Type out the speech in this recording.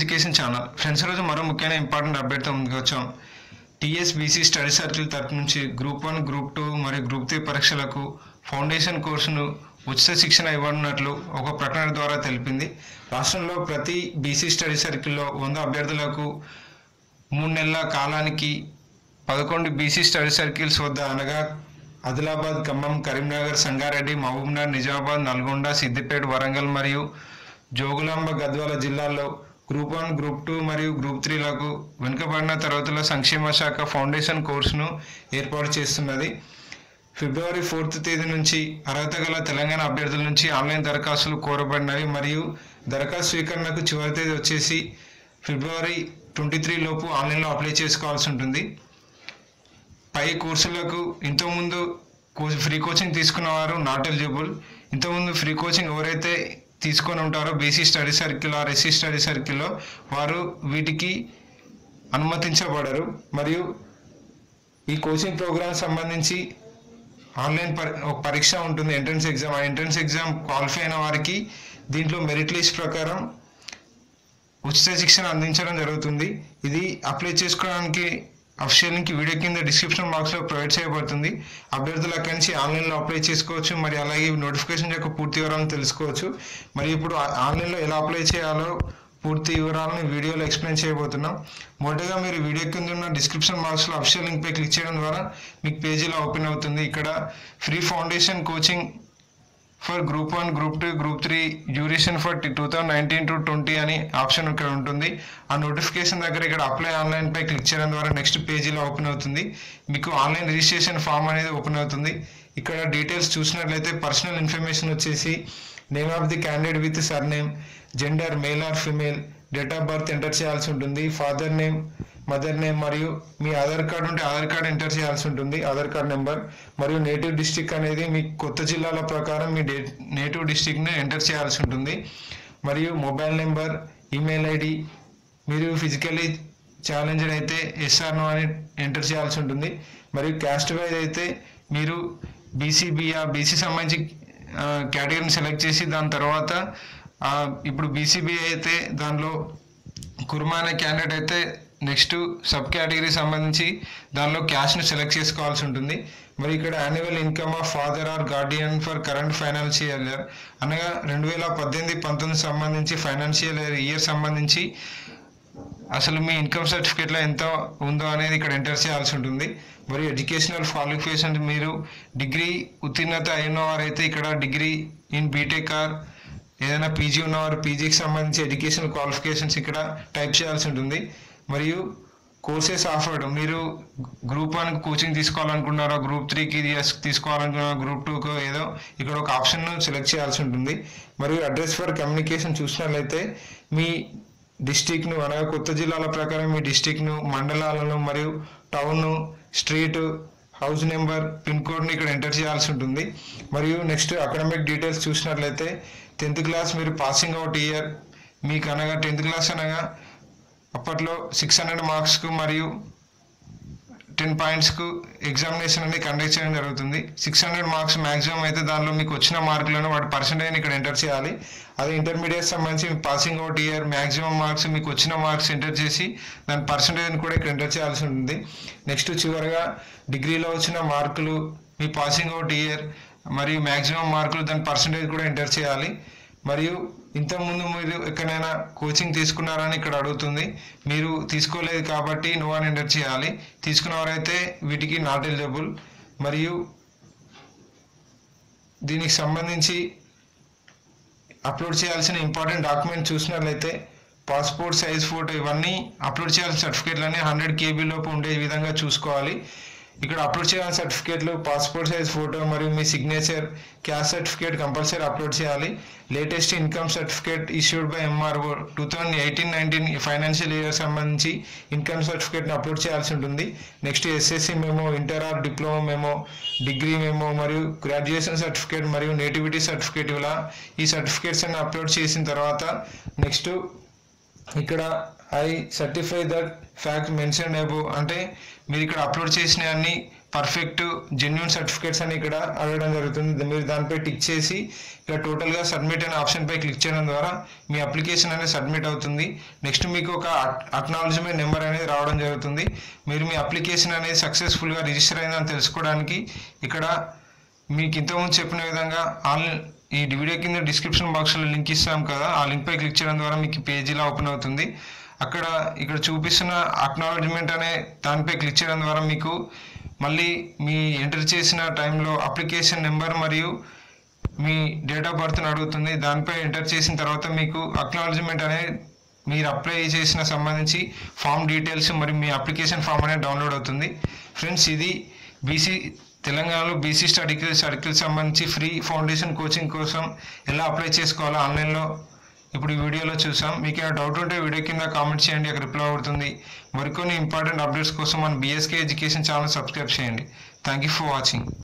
Education channel friends రోజు మరో ముఖ్యమైన ఇంపార్టెంట్ అప్డేట్తో ముందుకు వచ్చాం. టీఎస్బీసీ స్టడీ సర్కిల్ తరపు నుంచి గ్రూప్ 1, గ్రూప్ 2 మరియు గ్రూప్ 3 పరీక్షలకు ఫౌండేషన్ కోర్సును ఉచిత శిక్షణ ఇవ్వనున్నట్లు ఒక ప్రకటన ద్వారా తెలిపింది. రాష్ట్రంలో ప్రతి బీసీ స్టడీ సర్కిల్లో 100 అభ్యర్థులకు 3 నెలల కాలానికి 11 బీసీ స్టడీ సర్కిల్స్ వద్ద అనగా ఆదిలాబాద్, ఖమ్మం, కరీంనగర్, సంగారెడ్డి, మహబూబ్నగర్, నిజామాబాద్, నల్గొండ, సిద్దిపేట, వరంగల్ మరియు జోగులాంబ, గద్వాల జిల్లాల్లో గ్రూప్ 1, గ్రూప్ 2 మరియు గ్రూప్ 3లకు వెనుకబడిన తరగతుల సంక్షేమ శాఖ ఫౌండేషన్ కోర్సును ఏర్పాటు చేస్తున్నది. ఫిబ్రవరి 4వ తేదీ నుంచి అర్హత గల తెలంగాణ అభ్యర్థుల నుంచి ఆన్లైన్ దరఖాస్తులు కోరబడినవి మరియు దరఖాస్తు స్వీకరణకు చివరి తేదీ వచ్చేసి ఫిబ్రవరి 23 లోపు ఆన్లైన్లో అప్లై చేసుకోవాల్సి ఉంటుంది. పై కోర్సులకు ఇంతకుముందు ఫ్రీ కోచింగ్ తీసుకున్న వారు నాట్ ఎలిజిబుల్. ఇంతకుముందు ఫ్రీ కోచింగ్ ఎవరైతే తీసుకొని ఉంటారో BC study circle or SC study సర్కిల్లో వారు వీటికి అనుమతించబడరు. మరియు ఈ కోచింగ్ ప్రోగ్రామ్ సంబంధించి ఆన్లైన్ పరీక్ష ఉంటుంది, ఎంట్రన్స్ ఎగ్జామ్. ఆ ఎంట్రన్స్ ఎగ్జామ్ క్వాలిఫై అయిన వారికి దీంట్లో మెరిట్ లిస్ట్ ప్రకారం ఉచిత శిక్షణ అందించడం జరుగుతుంది. ఇది అప్లై చేసుకోవడానికి అఫీషియల్ లింక్ వీడియో కింద డిస్క్రిప్షన్ బాక్స్లో ప్రొవైడ్ చేయబడుతుంది. అభ్యర్థులు అక్కడి నుంచి ఆన్లైన్లో అప్లై చేసుకోవచ్చు. మరి అలాగే నోటిఫికేషన్ యొక్క పూర్తి వివరాలను తెలుసుకోవచ్చు. మరి ఇప్పుడు ఆన్లైన్లో ఎలా అప్లై చేయాలో పూర్తి వివరాలను వీడియోలో ఎక్స్ప్లెయిన్ చేయబోతున్నాం. మొదటగా మీరు వీడియో కింద ఉన్న డిస్క్రిప్షన్ బాక్స్లో అఫీషియల్ లింక్పై క్లిక్ చేయడం ద్వారా మీకు పేజీలో ఓపెన్ అవుతుంది. ఇక్కడ free foundation coaching for group 1, group 2, group 3 duration for 2019 to 20 అని ఆప్షన్ ఇక్కడ ఉంటుంది. ఆ నోటిఫికేషన్ దగ్గర ఇక్కడ అప్లై ఆన్లైన్ పై క్లిక్ చేయడం ద్వారా నెక్స్ట్ పేజీలో ఓపెన్ అవుతుంది. మీకు ఆన్లైన్ రిజిస్ట్రేషన్ ఫామ్ అనేది ఓపెన్ అవుతుంది. ఇక్కడ డీటెయిల్స్ చూసినట్లయితే పర్సనల్ ఇన్ఫర్మేషన్ వచ్చేసి name of the candidate with surname, gender male or female, date of birth enter చేయాల్సి ఉంటుంది, ఫాదర్ నేమ్, మదర్ నేమ్ మరియు మీ ఆధార్ కార్డు ఉంటే ఆధార్ కార్డు ఎంటర్ చేయాల్సి ఉంటుంది, ఆధార్ కార్డ్ నెంబర్. మరియు నేటివ్ డిస్టిక్ అనేది మీ కొత్త జిల్లాల ప్రకారం మీ నేటివ్ డిస్టిక్ని ఎంటర్ చేయాల్సి ఉంటుంది. మరియు మొబైల్ నెంబర్, ఈమెయిల్ ఐడి, మీరు ఫిజికల్లీ ఛాలెంజ్డ్ అయితే ఎస్ఆర్ నో అని ఎంటర్ చేయాల్సి ఉంటుంది. మరియు క్యాస్ట్ వైజ్ అయితే మీరు బీసీ సంబంధించి కేటగిరీని సెలెక్ట్ చేసి దాని తర్వాత ఇప్పుడు బీసీబీ అయితే దానిలో కుర్మా అనే క్యాండిడేట్ అయితే నెక్స్ట్ సబ్ కేటగిరీ సంబంధించి దానిలో క్యాష్ను సెలెక్ట్ చేసుకోవాల్సి ఉంటుంది. మరి ఇక్కడ annual income of father or guardian for current financial year అనగా 2018-19 సంబంధించి ఫైనాన్షియల్ ఇయర్ సంబంధించి అసలు మీ ఇన్కమ్ సర్టిఫికేట్లో ఎంత ఉందో అనేది ఇక్కడ ఎంటర్ చేయాల్సి ఉంటుంది. మరియు ఎడ్యుకేషనల్ క్వాలిఫికేషన్ మీరు డిగ్రీ ఉత్తీర్ణత అయిన వారైతే ఇక్కడ డిగ్రీ ఇన్ బీటెక్ ఆర్ ఏదైనా పీజీ ఉన్నవారు పీజీకి సంబంధించి ఎడ్యుకేషనల్ క్వాలిఫికేషన్స్ ఇక్కడ టైప్ చేయాల్సి ఉంటుంది. మరియు కోర్సెస్ ఆఫర్డ్, మీరు గ్రూప్ 1కి కోచింగ్ తీసుకోవాలనుకున్నారో, గ్రూప్ 3కి తీసుకోవాలనుకున్నారో, గ్రూప్ 2కు ఏదో ఇక్కడ ఒక ఆప్షన్ను సెలెక్ట్ చేయాల్సి ఉంటుంది. మరియు అడ్రస్ ఫర్ కమ్యూనికేషన్ చూసినట్లయితే మీ డిస్టిక్ను అనగా కొత్త జిల్లాల ప్రకారం మీ డిస్టిక్ను, మండలాలను మరియు town, street, house number, pin కోడ్ని ఇక్కడ ఎంటర్ చేయాల్సి ఉంటుంది. మరియు నెక్స్ట్ అకాడమిక్ డీటెయిల్స్ చూసినట్లయితే 10th క్లాస్ మీరు పాసింగ్ అవుట్ ఇయర్ మీకు అనగా 10th క్లాస్ అనగా అప్పట్లో 600 మార్క్స్కు మరియు 10 పాయింట్స్కు ఎగ్జామినేషన్ అనేది కండక్ట్ చేయడం జరుగుతుంది. 600 మార్క్స్ మ్యాక్సిమం అయితే దానిలో మీకు వచ్చిన మార్కులను వాటి పర్సెంటేజ్ని ఇక్కడ ఎంటర్ చేయాలి. అదే ఇంటర్మీడియట్ సంబంధించి passing out year maximum marks మీకు వచ్చిన మార్క్స్ ఎంటర్ చేసి దాని పర్సెంటేజ్ని కూడా ఇక్కడ ఎంటర్ చేయాల్సి ఉంటుంది. నెక్స్ట్ చివరిగా డిగ్రీలో వచ్చిన మార్కులు, మీ పాసింగ్ అవుట్ ఇయర్ మరియు మ్యాక్సిమం మార్కులు దాని పర్సెంటేజ్ కూడా ఎంటర్ చేయాలి. మరియు ఇంతకుముందు మీరు ఎక్కడైనా కోచింగ్ తీసుకున్నారని ఇక్కడ అడుగుతుంది. మీరు తీసుకోలేదు కాబట్టి నో అని ఎంటర్ చేయాలి. తీసుకున్నవారైతే వీటికి నాట్ ఎలిజిబుల్. మరియు దీనికి సంబంధించి అప్లోడ్ చేయాల్సిన ఇంపార్టెంట్ డాక్యుమెంట్ చూసినట్లయితే పాస్పోర్ట్ సైజ్ ఫోటో, ఇవన్నీ అప్లోడ్ చేయాల్సిన సర్టిఫికేట్లన్నీ 100 KB లోపు ఉండే విధంగా చూసుకోవాలి. ఇక్కడ అప్లోడ్ చేయాల్సిన సర్టిఫికేట్లు పాస్పోర్ట్ సైజ్ ఫోటో మరియు మీ signature, caste certificate compulsory upload చేయాలి. Latest income certificate issued by MRO 2018-19 financial year సంబంధించి ఇన్కమ్ సర్టిఫికేట్ని అప్లోడ్ చేయాల్సి ఉంటుంది. Next SSC memo, inter or diploma memo, degree memo మరియు గ్రాడ్యుయేషన్ సర్టిఫికేట్ మరియు నేటివిటీ సర్టిఫికేట్, ఇలా ఈ సర్టిఫికేట్స్ అన్ని అప్లోడ్ చేసిన తర్వాత నెక్స్ట్ ఇక్కడ I certify that fact mention above అంటే మీరు ఇక్కడ అప్లోడ్ చేసిన అన్ని పర్ఫెక్ట్ జెన్యూన్ సర్టిఫికేట్స్ అని ఇక్కడ అడగడం జరుగుతుంది. మీరు దానిపై టిక్ చేసి ఇక్కడ టోటల్గా సబ్మిట్ అనే ఆప్షన్పై క్లిక్ చేయడం ద్వారా మీ అప్లికేషన్ అనేది సబ్మిట్ అవుతుంది. నెక్స్ట్ మీకు ఒక అక్నాలజ్మెంట్ నెంబర్ అనేది రావడం జరుగుతుంది. మీరు మీ అప్లికేషన్ అనేది సక్సెస్ఫుల్గా రిజిస్టర్ అయిందని తెలుసుకోవడానికి ఇక్కడ మీకు ఇంతకుముందు చెప్పిన విధంగా ఈ వీడియో కింద డిస్క్రిప్షన్ బాక్స్లో లింక్ ఇస్తాం కదా, ఆ లింక్పై క్లిక్ చేయడం ద్వారా మీకు పేజీలా ఓపెన్ అవుతుంది. ఇక్కడ చూపిస్తున్న అక్నాలజ్మెంట్ అనే దానిపై క్లిక్ చేయడం ద్వారా మీకు మళ్ళీ మీ ఎంటర్ చేసిన టైంలో అప్లికేషన్ నెంబర్ మరియు మీ డేట్ ఆఫ్ బర్త్ని అడుగుతుంది. దానిపై ఎంటర్ చేసిన తర్వాత మీకు అక్నాలజ్మెంట్ అనేది మీరు అప్లై చేసిన సంబంధించి ఫామ్ డీటెయిల్స్ మరియు మీ అప్లికేషన్ ఫామ్ అనేది డౌన్లోడ్ అవుతుంది. ఫ్రెండ్స్, ఇది తెలంగాణలో బీసీ స్టడీకి సంబంధించి ఫ్రీ ఫౌండేషన్ కోచింగ్ కోసం ఎలా అప్లై చేసుకోవాలో ఆన్లైన్లో ఇప్పుడు ఈ వీడియోలో చూసాం. మీకు ఏమైనా డౌట్ ఉంటే వీడియో కింద కామెంట్ చేయండి, అక్కడ రిప్లై అవుతుంది. మరికొన్ని ఇంపార్టెంట్ అప్డేట్స్ కోసం మన బీఎస్కే ఎడ్యుకేషన్ ఛానల్ సబ్స్క్రైబ్ చేయండి. Thank you for watching.